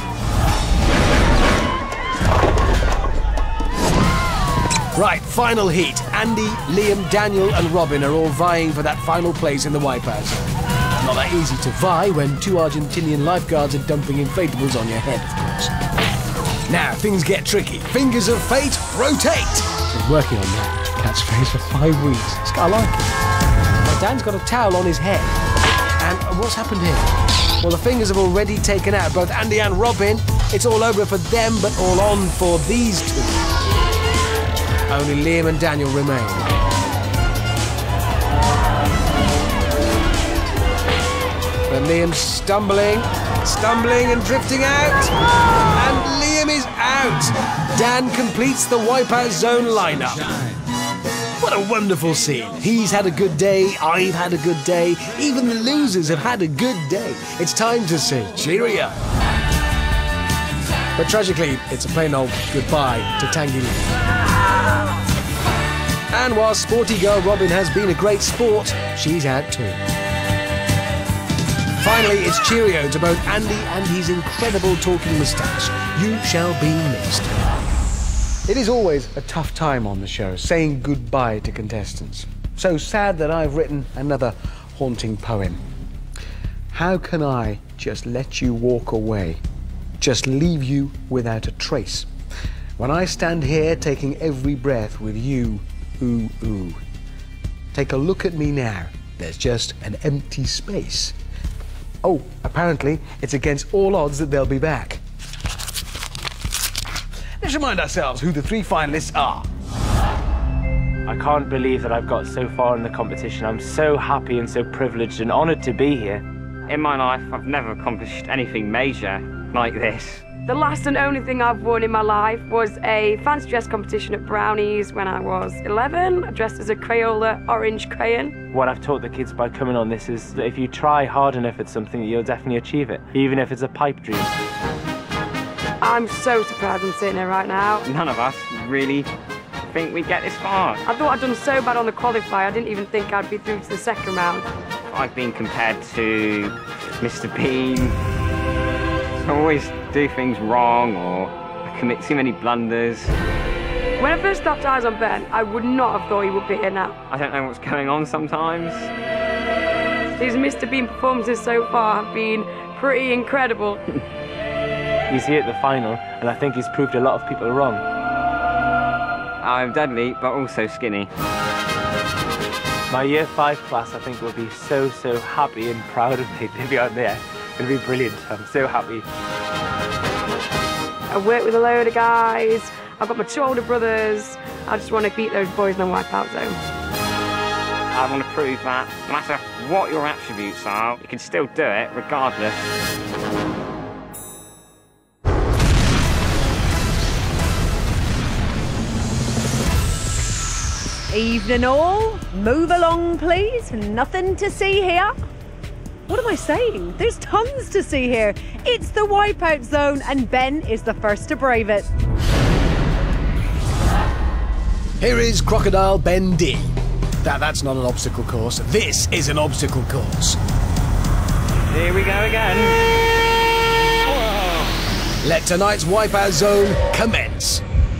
Right, final heat. Andy, Liam, Daniel and Robin are all vying for that final place in the Wipeout Zone. Not that easy to vie when two Argentinian lifeguards are dumping inflatables on your head, of course. Now, things get tricky. Fingers of fate, rotate! Been working on that catchphrase for five weeks. It's kind of like it. Now, Dan's got a towel on his head. And what's happened here? Well, the fingers have already taken out both Andy and Robin. It's all over for them, but all on for these two. Only Liam and Daniel remain. But Liam's stumbling, stumbling and drifting out. And Liam is out. Dan completes the Wipeout Zone lineup. What a wonderful scene. He's had a good day, I've had a good day, even the losers have had a good day. It's time to say cheerio. But tragically, it's a plain old goodbye to Tangy Lee. And while sporty girl Robin has been a great sport, she's out too. Finally, it's cheerio to both Andy and his incredible talking moustache. You shall be missed. It is always a tough time on the show, saying goodbye to contestants. So sad that I've written another haunting poem. How can I just let you walk away? Just leave you without a trace? When I stand here taking every breath with you, ooh, ooh. Take a look at me now. There's just an empty space. Oh, apparently it's against all odds that they'll be back. Let's remind ourselves who the three finalists are. I can't believe that I've got so far in the competition. I'm so happy and so privileged and honoured to be here. In my life, I've never accomplished anything major like this. The last and only thing I've won in my life was a fancy dress competition at Brownies when I was eleven. I dressed as a Crayola orange crayon. What I've taught the kids by coming on this is that if you try hard enough at something, you'll definitely achieve it, even if it's a pipe dream. I'm so surprised I'm sitting here right now. None of us really think we'd get this far. I thought I'd done so bad on the qualifier, I didn't even think I'd be through to the second round. I've been compared to Mister Bean. I always do things wrong or I commit too many blunders. When I first stopped eyes on Ben, I would not have thought he would be here now. I don't know what's going on sometimes. These Mister Bean performances so far have been pretty incredible. He's here at the final, and I think he's proved a lot of people wrong. I'm deadly, but also skinny. My year five class, I think, will be so, so happy and proud of me to be on there. It'll be brilliant. I'm so happy. I work with a load of guys. I've got my shoulder brothers. I just want to beat those boys in the Wipeout Zone. I want to prove that no matter what your attributes are, you can still do it regardless. Evening all. Move along, please. Nothing to see here. What am I saying? There's tons to see here. It's the Wipeout Zone and Ben is the first to brave it. Here is Crocodile Ben D. That, that's not an obstacle course. This is an obstacle course. Here we go again. Whoa. Let tonight's Wipeout Zone commence.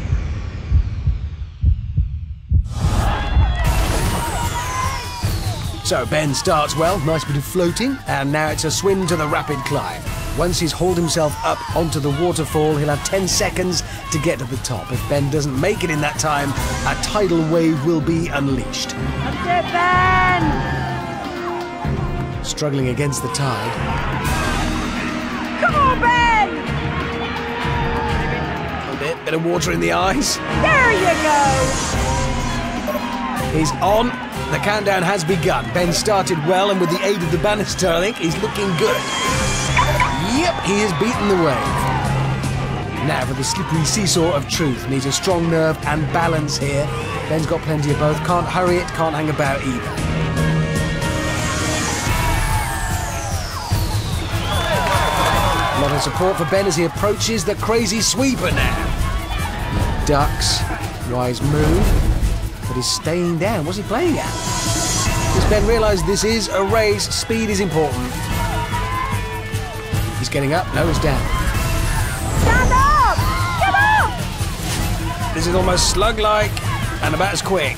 So Ben starts well, nice bit of floating, and now it's a swim to the rapid climb. Once he's hauled himself up onto the waterfall, he'll have ten seconds to get to the top. If Ben doesn't make it in that time, a tidal wave will be unleashed. That's it, Ben! Struggling against the tide. Come on, Ben! A bit. Bit of water in the eyes. There you go. He's on. The countdown has begun. Ben started well, and with the aid of the banister, I think he's looking good. Yep, he has beaten the wave. Now for the slippery seesaw of truth. Needs a strong nerve and balance here. Ben's got plenty of both. Can't hurry it, can't hang about either. A lot of support for Ben as he approaches the crazy sweeper now. Ducks. Wise move. But he's staying down. What's he playing at? Does Ben realise this is a race? Speed is important. He's getting up. No, he's down. Stand up! Get up! This is almost slug-like and about as quick.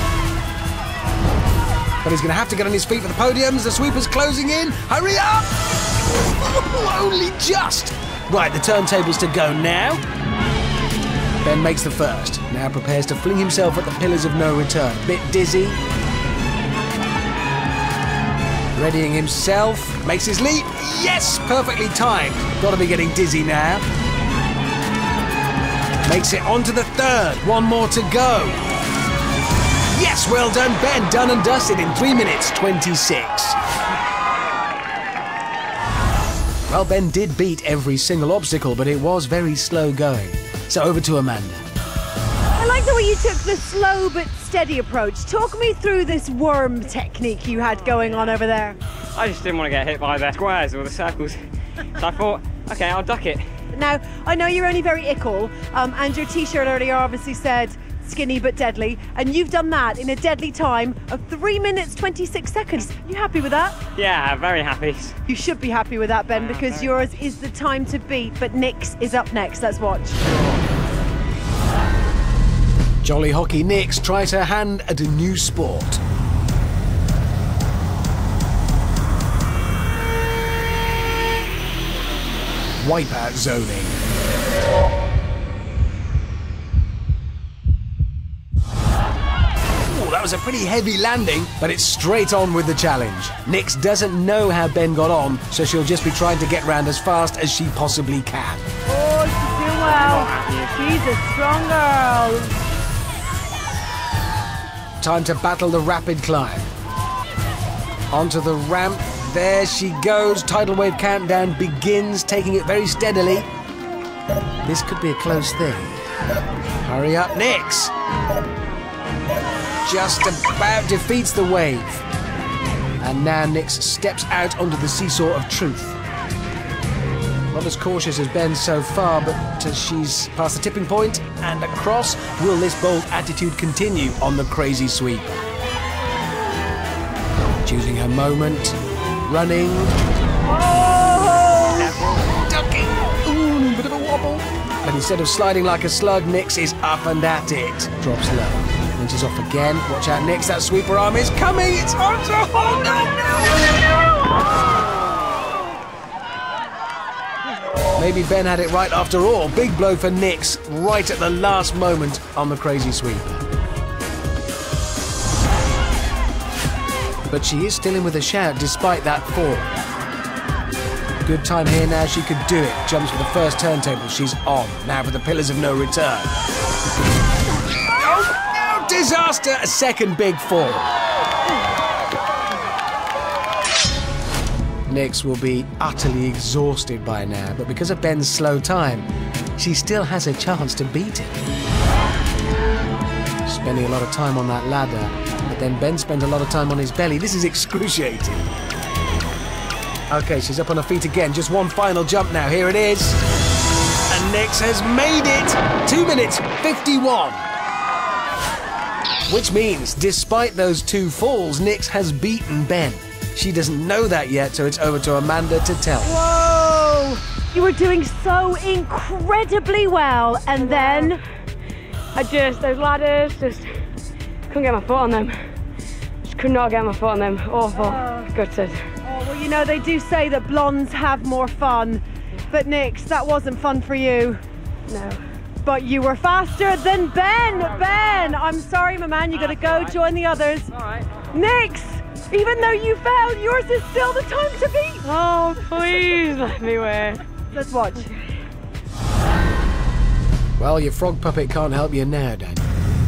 But he's going to have to get on his feet for the podiums. The sweeper's closing in. Hurry up! Only just. Right, the turntables to go now. Ben makes the first. Now prepares to fling himself at the pillars of no return. Bit dizzy. Readying himself. Makes his leap. Yes! Perfectly timed. Got to be getting dizzy now. Makes it onto the third. One more to go. Yes! Well done, Ben. Done and dusted in three minutes twenty-six. Well, Ben did beat every single obstacle, but it was very slow going. So over to Amanda. I like the way you took the slow but steady approach. Talk me through this worm technique you had going on over there. I just didn't want to get hit by the squares or the circles. So I thought, okay, I'll duck it. Now, I know you're only very ickle, um, and your t-shirt earlier obviously said skinny but deadly, and you've done that in a deadly time of three minutes twenty-six seconds. You happy with that? Yeah, very happy. You should be happy with that, Ben, because yours is the time to beat, but Nick's is up next. Let's watch. Jolly Hockey Nix tries her hand at a new sport. Wipeout zoning. Ooh, that was a pretty heavy landing, but it's straight on with the challenge. Nix doesn't know how Ben got on, so she'll just be trying to get round as fast as she possibly can. Oh, she's doing well. She's a strong girl. Time to battle the rapid climb. Onto the ramp. There she goes. Tidal wave countdown begins, taking it very steadily. This could be a close thing. Hurry up, Nix. Just about defeats the wave. And now Nix steps out onto the seesaw of truth. Not as cautious as Ben so far, but as she's past the tipping point and across, will this bold attitude continue on the crazy sweep? Choosing her moment, running. Oh! Ducking. Ooh, bit of a wobble. But instead of sliding like a slug, Nix is up and at it. Drops low. Then she's off again. Watch out, Nix. That sweeper arm is coming. It's on to hold. No, no, no, no. Maybe Ben had it right after all. Big blow for Nix right at the last moment on the crazy sweeper. But she is still in with a shout despite that fall. Good time here now, she could do it. Jumps for the first turntable, she's on. Now for the pillars of no return. Oh, no, disaster! A second big fall. Nix will be utterly exhausted by now, but because of Ben's slow time, she still has a chance to beat him. Spending a lot of time on that ladder. But then Ben spent a lot of time on his belly. This is excruciating. Okay, she's up on her feet again. Just one final jump now. Here it is. And Nix has made it. Two minutes fifty-one. Which means, despite those two falls, Nix has beaten Ben. She doesn't know that yet, so it's over to Amanda to tell. Whoa! You were doing so incredibly well, and then I just, those ladders, just couldn't get my foot on them. Just could not get my foot on them. Awful. Oh. Gutted. Oh, well, you know, they do say that blondes have more fun. But Nix, that wasn't fun for you. No. But you were faster than Ben. Ben, I'm sorry, my man. You got to go right. Join the others. All right. Nix, even though you fell, yours is still the time to beat. Oh, please let me win. Let's watch. Well, your frog puppet can't help you now, Daniel.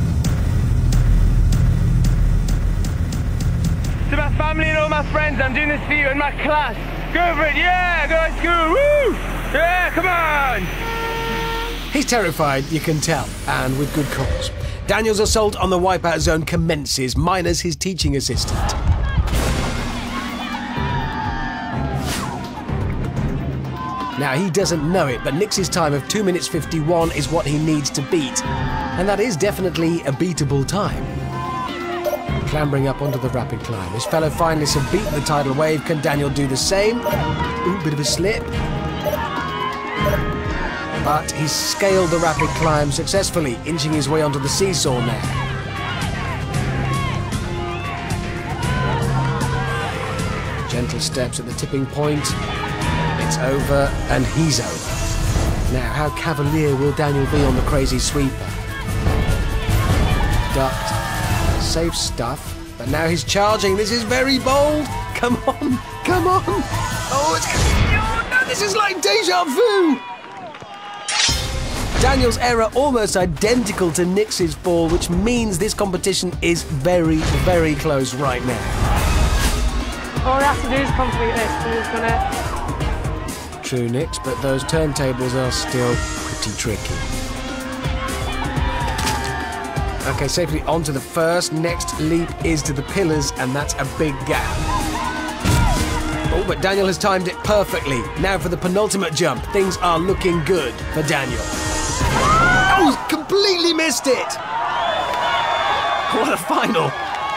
To my family and all my friends, I'm doing this for you and my class. Go for it, yeah, go to school, woo! Yeah, come on! He's terrified, you can tell, and with good cause. Daniel's assault on the Wipeout Zone commences, minus his teaching assistant. Now, he doesn't know it, but Nix's time of two minutes fifty-one is what he needs to beat. And that is definitely a beatable time. Clambering up onto the rapid climb. His fellow finalists have beaten the tidal wave. Can Daniel do the same? Ooh, bit of a slip. But he's scaled the rapid climb successfully, inching his way onto the seesaw now. Gentle steps at the tipping point. It's over, and he's over. Now, how cavalier will Daniel be on the crazy sweeper? Ducked. Safe stuff. But now he's charging. This is very bold. Come on. Come on. Oh, it's... Oh, no, this is like deja vu. Daniel's error almost identical to Nix's fall, which means this competition is very, very close right now. All we have to do is complete this. We're just gonna... True, Nix, but those turntables are still pretty tricky. Okay, safely onto the first. Next leap is to the pillars, and that's a big gap. Oh, but Daniel has timed it perfectly. Now for the penultimate jump. Things are looking good for Daniel. Oh, he's completely missed it! What a final!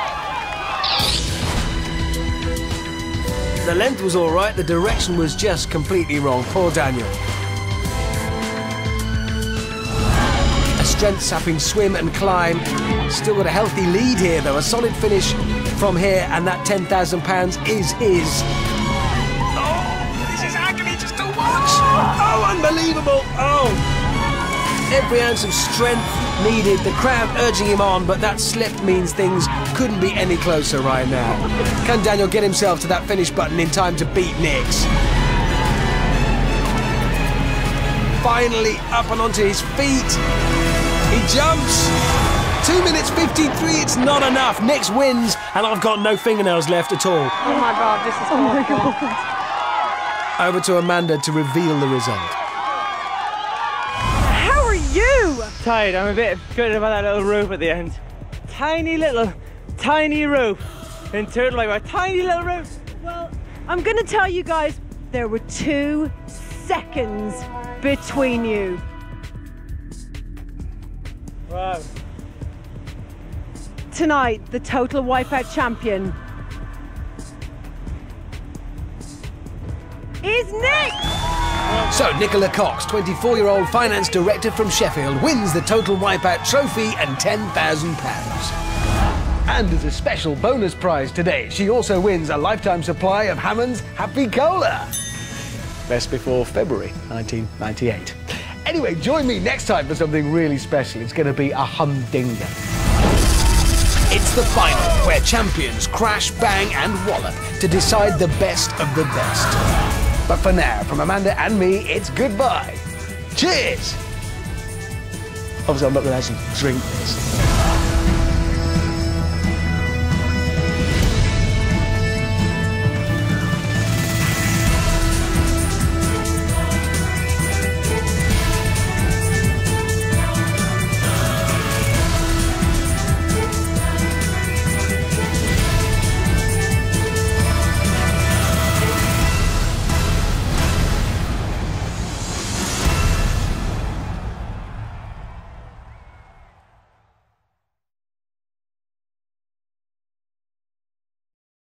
The length was all right, the direction was just completely wrong. Poor Daniel. A strength-sapping swim and climb. Still got a healthy lead here, though. A solid finish from here, and that ten thousand pounds is his. Oh, this is agony just to watch. Oh, unbelievable. Oh. Every ounce of strength needed, the crowd urging him on, but that slip means things couldn't be any closer right now. Can Daniel get himself to that finish button in time to beat Nix? Finally up and onto his feet. He jumps. two minutes fifty-three, it's not enough. Nix wins, and I've got no fingernails left at all. Oh my God, this is Oh my awful. God. Over to Amanda to reveal the result. How are you? Tired, I'm a bit gutted about that little rope at the end. Tiny little, tiny rope in Total Wipeout, tiny little rope. Well, I'm going to tell you guys, there were two seconds between you. Wow. Tonight, the Total Wipeout champion is Nix! So, Nicola Cox, twenty-four-year-old finance director from Sheffield, wins the Total Wipeout trophy and ten thousand pounds. And as a special bonus prize today, she also wins a lifetime supply of Hammond's Happy Cola. Best before February nineteen ninety-eight. Anyway, join me next time for something really special. It's going to be a humdinger. It's the final, where champions crash, bang and wallop to decide the best of the best. But for now, from Amanda and me, it's goodbye. Cheers! Obviously, I'm not going to actually drink this.